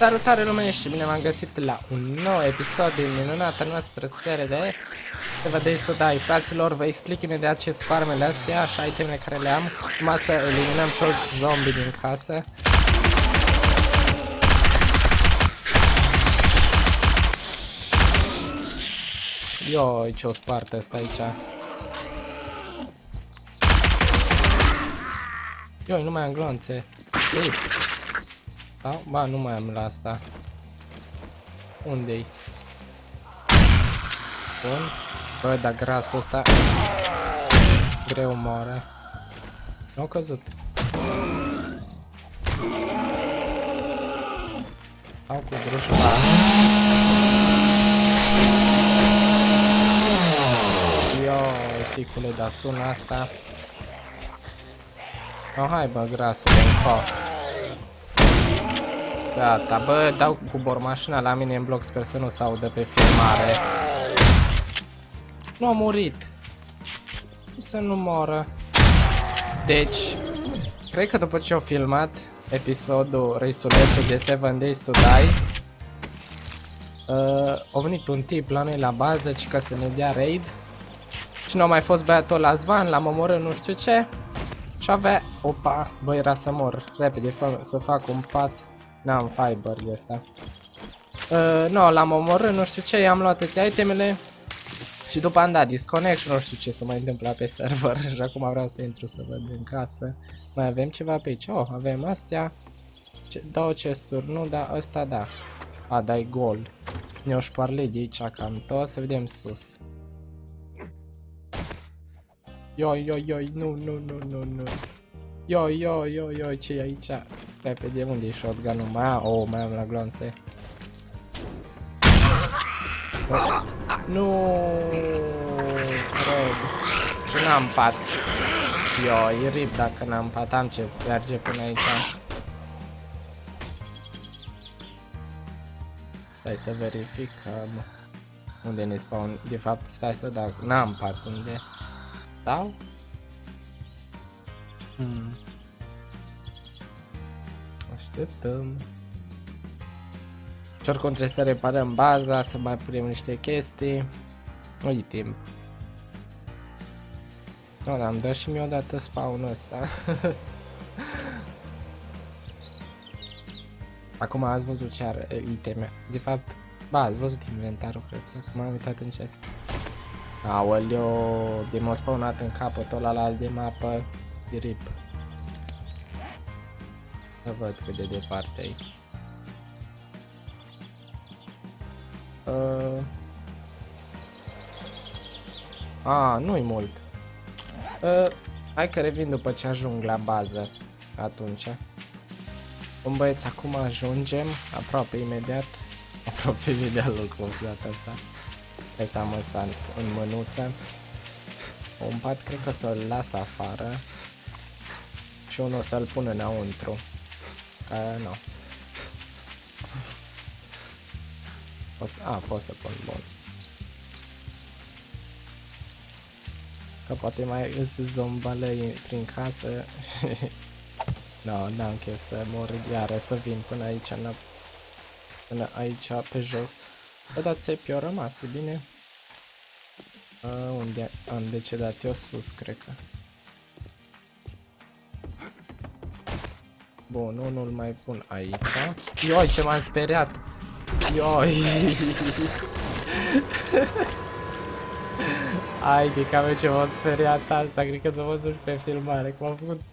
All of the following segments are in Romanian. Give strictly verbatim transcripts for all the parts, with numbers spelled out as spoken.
Salutare lume și bine v-am găsit la un nou episod din minunata noastră serie de Seven Days to Die. Fraților, vă explic imediat ce sunt farmele astea și itemele care le am. Numai să eliminăm toți zombie din casă. Ioi, ce-o spart ăsta aici. Ioi, nu mai am glonțe. Ei. Sau? Ba, nu mai am la asta. Unde-i? Bun. Bă, dar grasul ăsta greu moare. Nu-a căzut. Au cu drușba. Ioi, ticule, dar sună asta. Oh, hai bă, grasul, încă. Gata, bă, dau cu bormașina la mine în bloc, sper să nu se audă pe filmare. Nu a murit. Să nu moră. Deci, cred că după ce au filmat episodul Răsulețul de Seven Days to Die, uh, a venit un tip la noi la bază, ci că să ne dea raid. Și nu a mai fost băiatul la zvan, l-am omorât nu știu ce. Și avea... Opa, bă, era să mor. Repede, fă, să fac un pat. N-am fiber de asta. Uh, nu, l-am omorât, nu știu ce, i-am luat toate itemele. Și după am dat disconnect și nu știu ce s-a mai întâmplat pe server. Și acum vreau să intru să văd în casă. Mai avem ceva pe aici? Oh, avem astea. Ce, două chesturi, nu, da, ăsta da. A, da-i gol. Ne-o șparle de aici cam tot, să vedem sus. Ioi, ioi, ioi, nu, nu, nu, nu, nu. Ioi, ioi, ioi, ioi, ce e aici? Repede, unde e shotgun-ul? Mai am, oh, mai am la glonțe. Nu, cred. Și n-am pat. Ioi, rip dacă n-am pat, am ce merge până aici. Stai să verificăm. Unde ne spawn? De fapt, stai să dau. N-am pat, unde? Sau? Hmm. Așteptăm. Și oricum trebuie să reparăm baza, să mai punem niște chestii. Uite. Nu, dar am dat și mie odată spawn-ul ăsta. Acum ați văzut ce are iteme. De fapt, ba, ați văzut inventarul, cred că m-am uitat în chest. Aoleo, de m-a spawnat în capătul ăla de mapă. De rip. Să văd cât de departe e. Uh. A, nu-i mult. Uh, hai că revin după ce ajung la bază. Atunci. Bun băieți, acum ajungem. Aproape imediat. Aproape imediat locul data asta. Hai să am ăsta în, în mânuță. Un pat cred că să-l las afară. Și unul să-l pun înăuntru. Uh, nu. O să, a, pot să pun, bun. Că poate mai îs zombalei prin casă. No, n-am chef să mor iară, să vin până aici, până aici pe jos. Bă, dar țepi-o rămas, e bine? Uh, unde am decedat eu? Sus, cred că. Bun, unul mai pun aici. Ioi, ce m-am speriat! Ioi! Hai, de cam ce m-a speriat asta, cred că s-a văzut pe filmare, cum am făcut.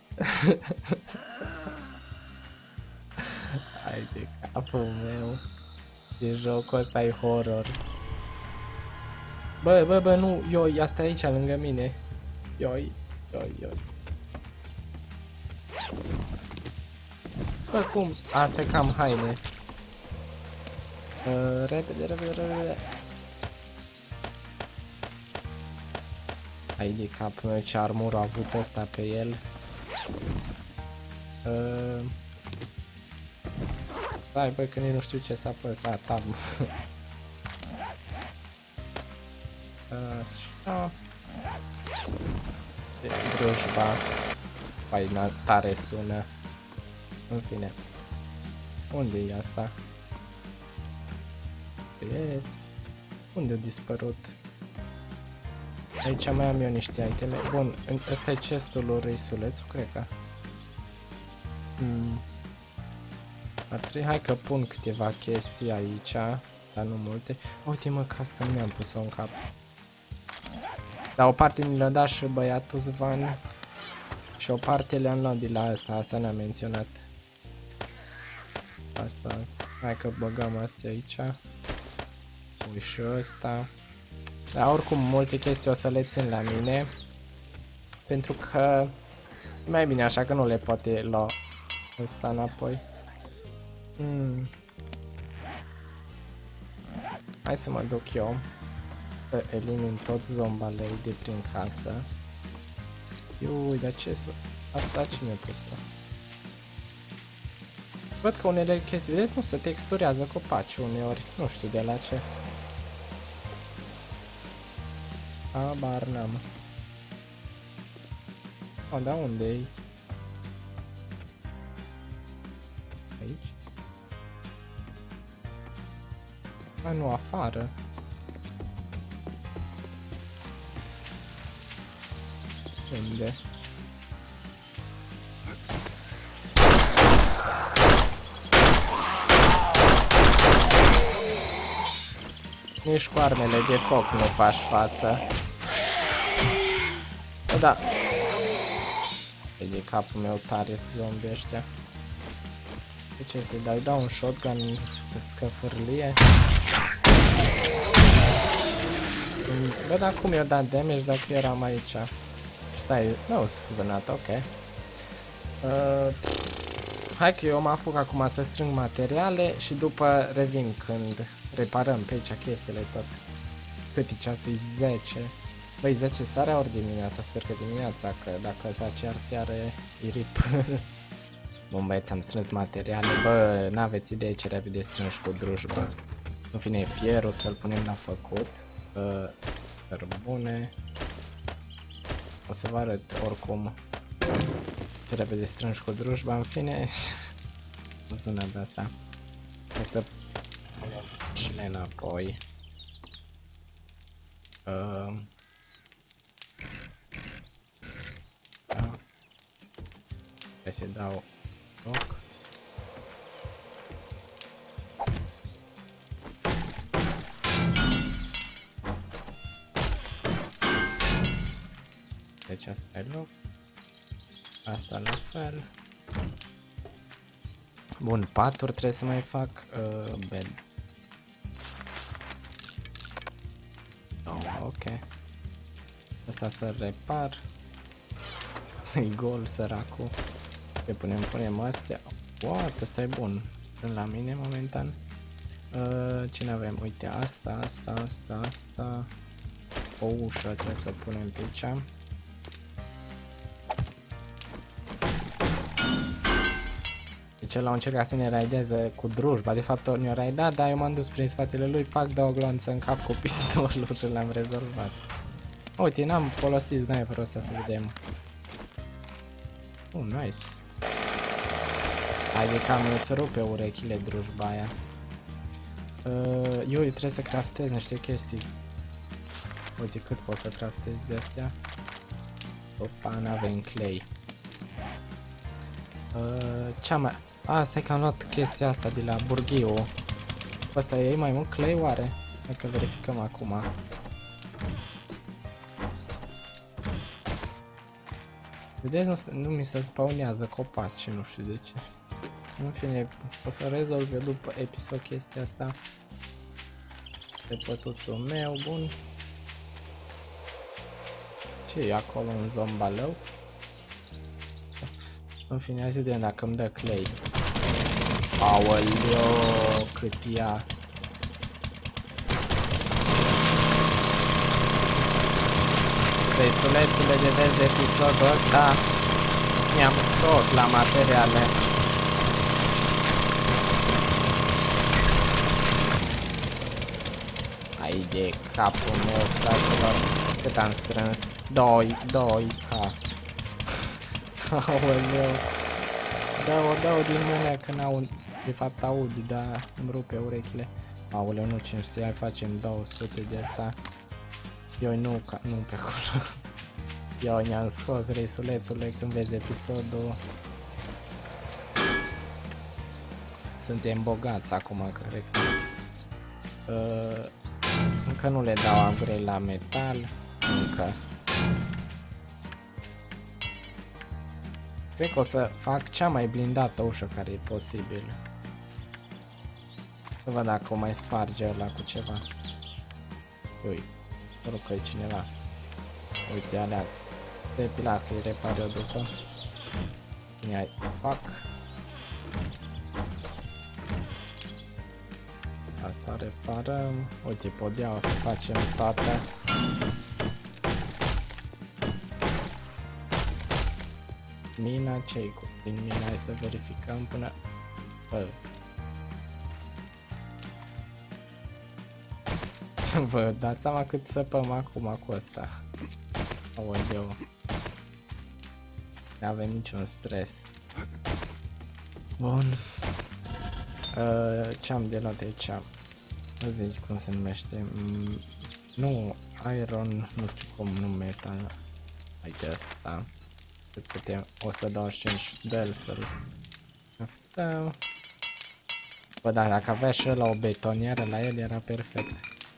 Hai de capul meu. De jocul ăsta e horror. Bă, bă, bă, nu, ioi, asta e aici lângă mine. Ioi, ioi, ioi. Bă, cum? Asta e cam haine. Uh, repede, repede, repede. Hai de capul meu, ce armură a avut ăsta pe el. Uh... Stai, băi, că nici nu știu ce să apăs. A, tab. Așa. Ce drujba. Păi, tare sună. În fine. Unde e asta? Yes. Unde a dispărut? Aici mai am eu niște iteme. Bun, ăsta e chestul lui Răisulețu, cred că. Hmm. Ar trebui, hai că pun câteva chestii aici, dar nu multe. Uite mă, cască nu mi-am pus-o în cap. Dar o parte ni le-a dat și băiatul Zvan. Și o parte le-am luat de la asta, asta ne-am menționat. Asta, hai că băgăm astea aici. Ui și ăsta. Dar oricum multe chestii o să le țin la mine. Pentru că e mai bine așa că nu le poate lua ăsta înapoi. Hmm. Hai să mă duc eu să elimin toți zombalei de prin casă. Iui, dar ce s-o... Asta cine a pus-o? Văd că unele chestii, vedeți, nu se texturează copaci uneori, nu știu de la ce. Abar n-am. O, da, unde-i? Aici? A, nu, afară. Unde? Nici cu armele de foc nu faci față. O, da. E de capul meu tare zombie ăștia. De ce să-i dau? Dau un shotgun pe scăfârlie. Bă, dar cum i-o dat damage dacă eram aici? Stai, nu s-a vânat, ok. Uh, hai că eu mă apuc acum să strâng materiale și după revin când reparăm pe aici chestiile tot. Cât e ceasul? zece. Băi, zece seara ori dimineața? Sper că dimineața, că dacă s-a cer seară e rip. Bun băieți, am strâns materiale, bă, n-aveți idee ce repede strângi cu drujbă. În fine, fierul să-l punem la făcut. Uh, cărbune. O să vă arăt oricum ce repede strângi cu drujba, în fine. O zona de asta. O să și le înapoi. Uh, da. Hai să dau loc. Deci asta e loc. Asta la fel. Bun, paturi trebuie să mai fac uh, bed. Oh, ok. Asta să repar. E gol săracul. Le punem, punem astea. What, ăsta e bun. Sunt la mine momentan. Uh, ce avem? Uite, asta, asta, asta, asta. O ușă trebuie să punem pe aici. Deci el a încercat să ne raideze cu drujba, de fapt ne-a raidat, dar eu m-am dus prin spatele lui, pac, dau o glonță în cap cu pistolul și l-am rezolvat. Uite, n-am folosit sniperul ăsta să vedem. Oh, nice. Hai de cam îți rupe urechile drujba aia. Uh, eu trebuie să craftez niște chestii. Uite cât pot să craftez de astea. Opa, n-avem clay. Uh, cea mai... A, stai că am luat chestia asta de la Burghiu. Asta e mai mult clay oare? Hai că verificăm acum. Vedeți, nu, nu mi se spawnează copaci, nu știu de ce. În fine, o să rezolv eu după episod chestia asta. Pe pătuțul meu, bun. Ce e acolo, un zombalău? În fine, hai să vedem dacă îmi dă clay. Aoleo, cât ia. Răisulețule, de vezi episodul ăsta, mi-am scos la materiale. Ai de capul meu, fraților, cât am strâns? doi, doi, ha. Aoleu. Dă-o, dă-o din mână că n-au De fapt aud, dar îmi rupe urechile. Aoleu, nu cinci sute, hai facem două sute de asta. Eu nu, ca, nu pe acolo. Eu ne-am scos reisulețule când vezi episodul. Suntem bogați acum, cred că. Uh, încă nu le dau upgrade la metal. Încă. Cred că o să fac cea mai blindată ușă care e posibil. Să văd dacă o mai sparge ăla cu ceva. Ui, spero că e cineva. Uite, alea de pilască îi repar eu după. Ia-i, fac. Asta reparăm. Uite, podea o să facem toate. Mina, ce-i cu prin mina? Hai să verificăm până... Bă. Vă dați seama cât săpăm acum cu asta. Aoleu. Nu avem niciun stres. Bun. Uh, ce-am de luat aici? Vă zici cum se numește? Mm, nu, iron, nu știu cum, nu metal. Uite asta. Cât putem, o sută douăzeci și cinci de el să-l craftăm. Bă, da, dacă avea și ăla o betonieră la el era perfect.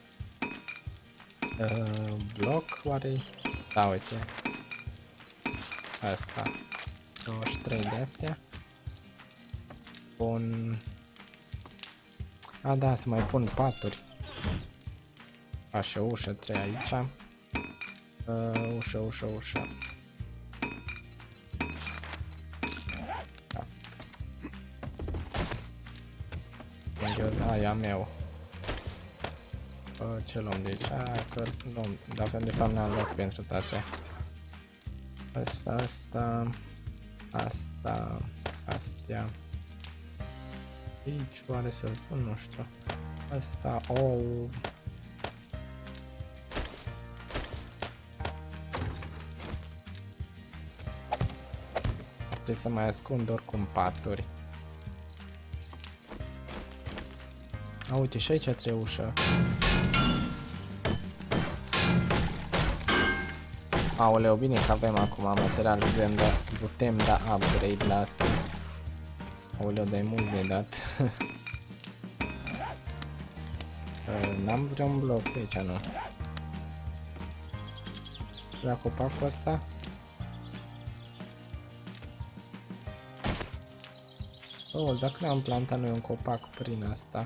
Uh, bloc, oare? Da, uite. Asta. douăzeci și trei de astea. Bun. A, da, să mai pun paturi. Așa, ușă, trei aici. Uh, ușă, ușă, ușă. Aia meu. Uh, ce luăm de aici? Ah, că luăm, dacă de fapt n-am loc pentru toate. Asta, asta, asta, astea. Aici oare să-l pun, nu știu. Asta, oh. Ar trebui să mai ascund oricum paturi. A, uite, și aici trei ușă. Aoleu, bine că avem acum material, putem da, putem da upgrade la asta. Aoleu, dar e mult de dat. N-am vreun bloc pe aici, nu. La copacul ăsta? Oh, dacă am plantat noi un copac prin asta.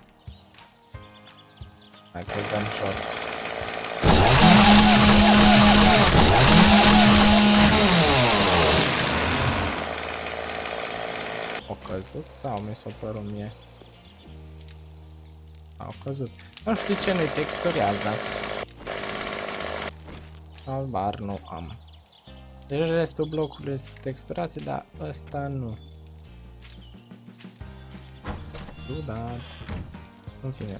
Hai că dăm jos. O căzut sau mi s-o părut mie? Au căzut. Nu știu ce nu-i texturează. Albar nu am. Deci restul blocului sunt texturate, dar ăsta nu. Nu, dar... În fine.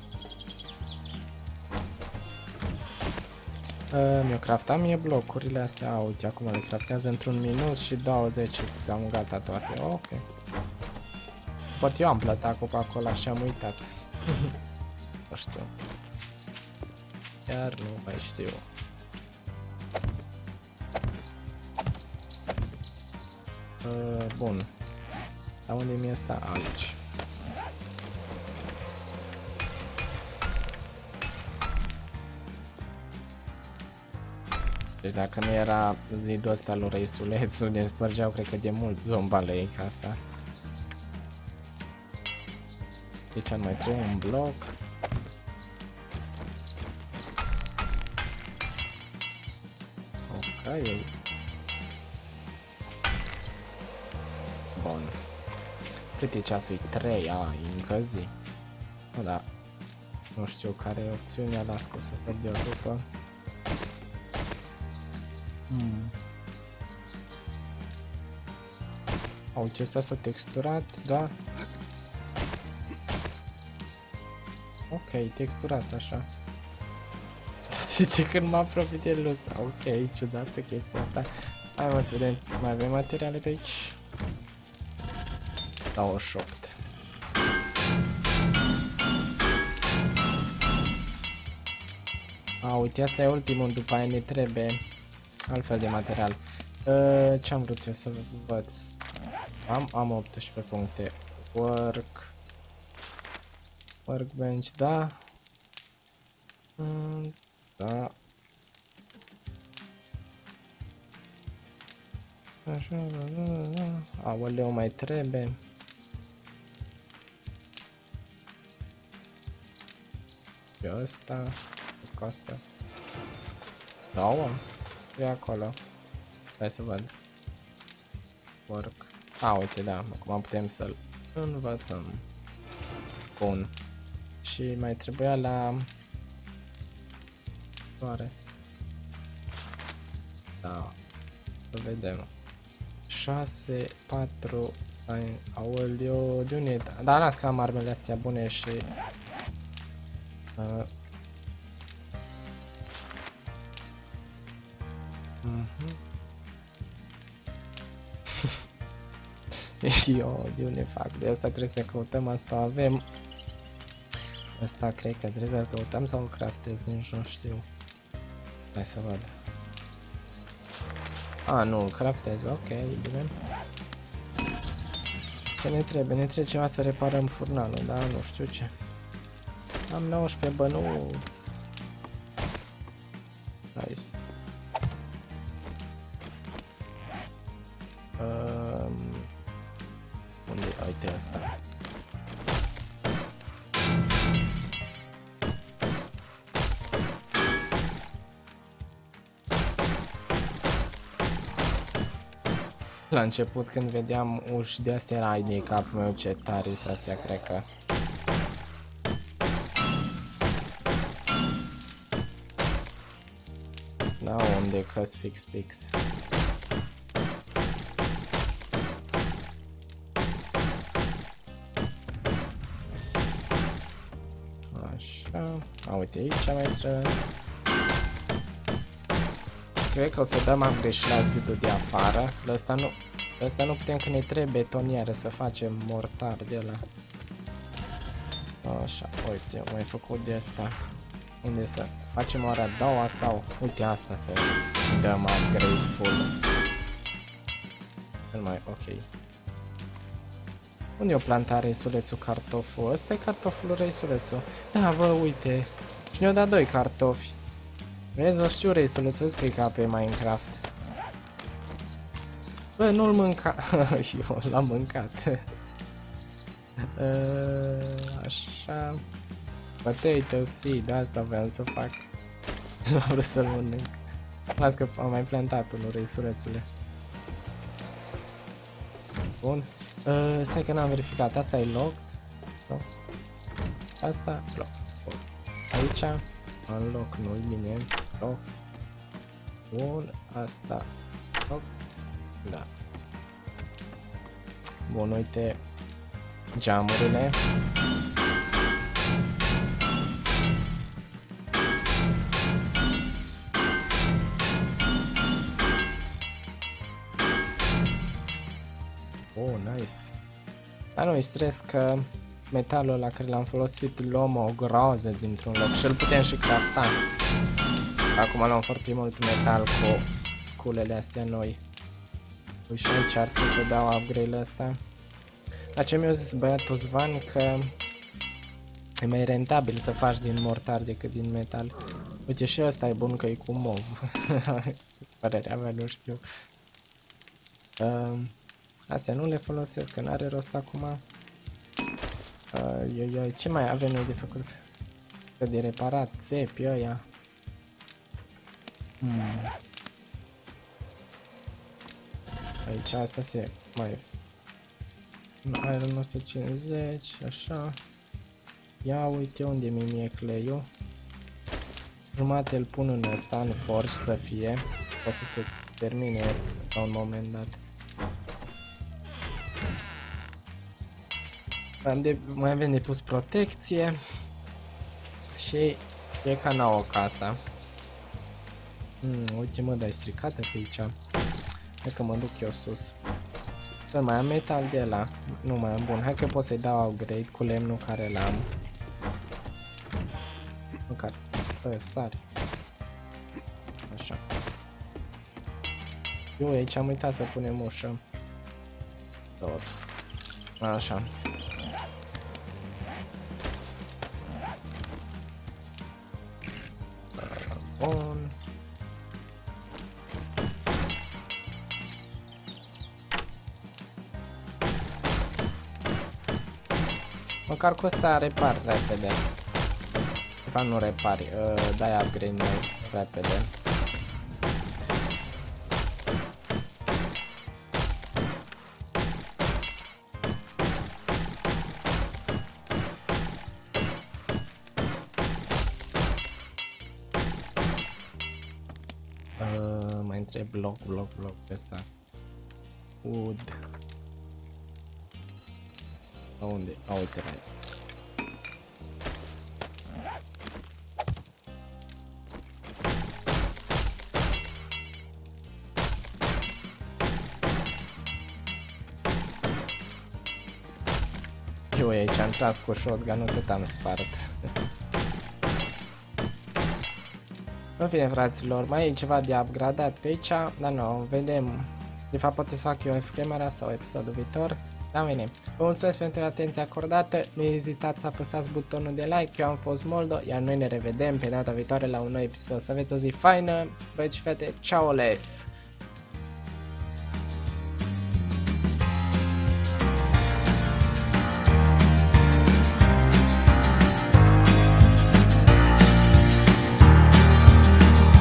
Uh, Mi-o craftam mie blocurile astea. A, uite, acum le craftează într-un minut și douăzeci și cam gata toate. Ok. Pot eu am plătat cu acolo și am uitat. Nu știu. Chiar nu mai știu. Uh, bun. Dar unde mi-e asta? Aici. Deci dacă nu era zidul ăsta lui Răisulețul, ne spărgeau cred că de mult zombalei casa. Deci ar mai trebuie un bloc. Ok. Bun. Cât e ceasul? trei, a, încă zi. O, da. Nu știu care e opțiunea, las că o să văd eu după. Hmm. Au, ce ăsta s-a texturat, da? Ok, texturat așa. Zice când mă apropii de los. Ok, ciudată chestia asta. Hai mă să vedem, mai avem materiale pe aici. douăzeci și opt. A, uite, asta e ultimul, după aia ne trebuie altfel de material. Uh, ce am vrut eu să învăț? Am, am optsprezece puncte. Work. Workbench, da. Mm, da. Așa, da, da, da. Aoleu, mai trebuie. Și ăsta. Costă. Două? E acolo. Hai să văd. Work. A, uite, da. Acum putem să-l învățăm. Bun. Și mai trebuia la... Soare. Da. Să vedem. șase, patru... Stai... Aoleu, de unde e? Da, las că am armele astea bune și... Uh, Mhm. Eu, de unde fac? De asta trebuie să căutăm, asta avem. Asta cred că trebuie să căutăm sau îl craftez, nici nu știu. Hai să văd. A, nu, îl craftez, ok, bine. Ce ne trebuie? Ne trebuie ceva să reparăm furnalul, da? Nu știu ce. Am nouăsprezece bănuți. Nice. Um, unde? Uite asta. La început când vedeam uși de astea era ai de capul meu ce tare sunt astea, cred că. Da, unde căs fix fix. Așa, a, uite aici mai trebuie. Cred că o să dăm upgrade și la zidul de afară. La ăsta nu, la ăsta nu putem, că ne trebuie betoniere să facem mortar de la. Așa, uite, am mai făcut de asta. Unde să facem oare a doua sau uite asta să dăm upgrade full. Cel mai ok. Unde o planta reisulețul cartoful? Ăsta e cartoful reisulețul. Da, bă, uite. Și ne-o dat doi cartofi. Vezi, o știu reisulețul, că e ca pe Minecraft. Bă, nu-l mânca. Eu l-am mâncat. Așa. Potato seed, asta vreau să fac. Nu am vrut să-l mănânc. Las că am mai plantat unul, reisulețule. Bun. Uh, stai că n-am verificat. Asta e locked. No. Asta locked. Bun. Aici unlock, nu-i bine. Lock. Bun. Asta lock. Da. Bun, uite geamurile. Oh, nice. Dar nu-i stres că metalul la care l-am folosit luăm o groază dintr-un loc și îl putem și crafta. Acum luăm foarte mult metal cu sculele astea noi. Ui, și aici ar trebui să dau upgrade-ul ăsta. La ce mi-a zis băiatul Zvan că e mai rentabil să faci din mortar decât din metal. Uite, și ăsta e bun că e cu mov. Părerea mea, nu știu. Uh, astea nu le folosesc, că n-are rost acum. Uh, eu, eu, ce mai avem noi de făcut? Că de reparat țepi ăia. Hmm. Aici asta se mai... Iron o sută cincizeci, așa. Ia uite unde mi mie cleiul. Jumate îl pun în ăsta, în forge să fie. O să se termine la un moment dat. Am de, mai avem de pus protecție. Și e ca nouă casa. Hmm, uite mă, dar e stricată pe aici. Hai că mă duc eu sus. Să mai am metal de la. Nu mai am, bun. Hai că pot să-i dau upgrade cu lemnul care l-am. Măcar. Bă, sari. Așa. Eu aici am uitat să punem ușă. Tot. Așa. Bun. Măcar cu ăsta repar repede. De fapt nu repari, uh, dai upgrade mai repede. Uh, mai întreb bloc, bloc, bloc pe ăsta. Wood. Unde? A, uite la el. Eu aici am tras cu shotgun-ul, tot am spart. În fine, fraților, mai e ceva de upgradat pe aici, dar nu, vedem. De fapt, poate să fac eu F-camera sau episodul viitor. Da, bine. Vă mulțumesc pentru atenția acordată, nu ezitați să apăsați butonul de like, eu am fost Moldo, iar noi ne revedem pe data viitoare la un nou episod. Să aveți o zi faină, băieți și fete, ciao les!